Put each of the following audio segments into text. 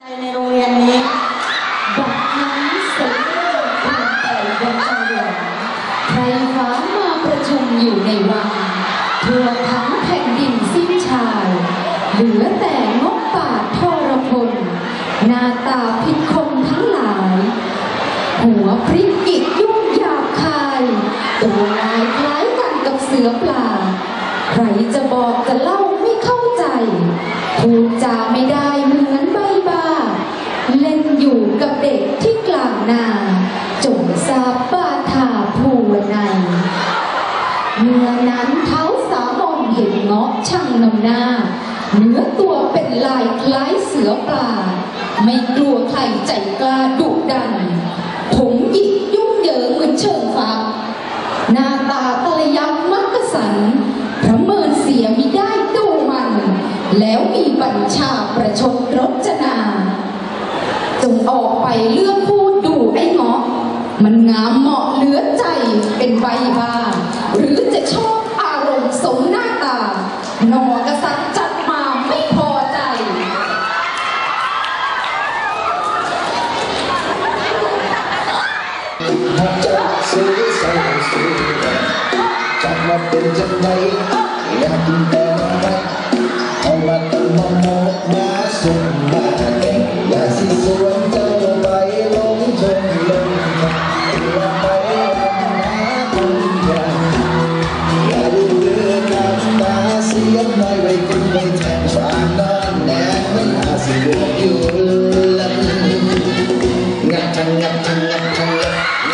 ในโรงเรียนนี้บัดนั้นเสร็จผ่านไปยังจังหวัดไพรฟ้ามาประชุมอยู่ในวังทั่วทั้งแผ่นดินสิ้นชายเหลือแต่งบป่าทรพลหน้าตาผิดคมทั้งหลายหัวพริกกิดยุ่งหยาบคายตัวลายคล้ายกันกับเสือปลาใครจะบอกจะเล่าไม่เข้าใจพูดจาไม่ได้เหมือนใบบ้าเล่นอยู่กับเด็กที่กลางนาจงทราบบ้าทาภูวนัยเมื่อนั้นเท้าสามองเห็นเงาะช่างนำหน้าเนื้อตัวเป็นลายคล้ายเสือปลาไม่กลัวใครใจกล้าดุดันผมหยิกยุ่งเหยิงเหมือนเชิงฟ้าหน้าตาตะลยักมักกะสันพระเมินเสียมิได้ดูมันแล้วมีบัญชาประชดรจนาจงออกไปเลือกพูดดูไอ้เงาะมันงามเหมาะเหลือใจเป็นใบบ้าหรือจะชอบอารมณ์สมหน้าตานอกษัตริย์จัดมาไม่พอใจจับมาเป็นจังไงอยากกินแต่อะไรเอามาตั้งมามกมาส่งมาเก่งอย่าสิสวนเจ้าไปลงชมลงอย่าไปรำหาคนอย่างอย่าดูเรื่องน้ำตาเสียน้อยไว้กินไว้แทนฝากนอนแน่ไม่หาสิเลือกอยู่ลันงัดทังงัดทังงัดทัง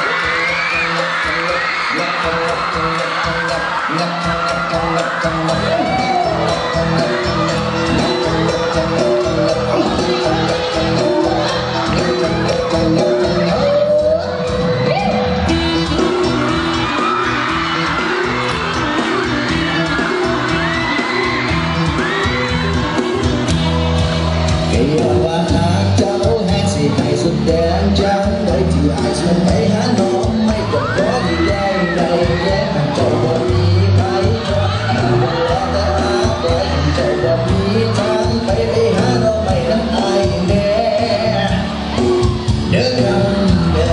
ว่าหากเจ้าแห้งสิให้สุดแดงจังไว้ที่อายชวนไปหาน้องไม่ก็ขอที่ได้ในแย่เจ้าบ่มีใครก็มันบ่แต่หาไว้เจ้าบ่มีทางไปหาน้องไม่น้ำอายแน่เดินทางแน่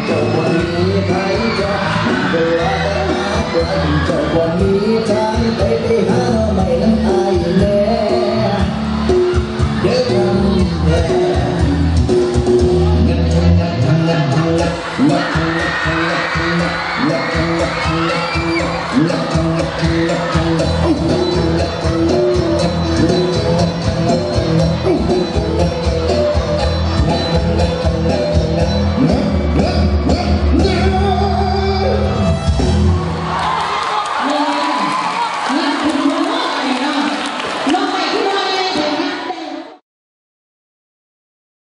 วันนี้ทางไป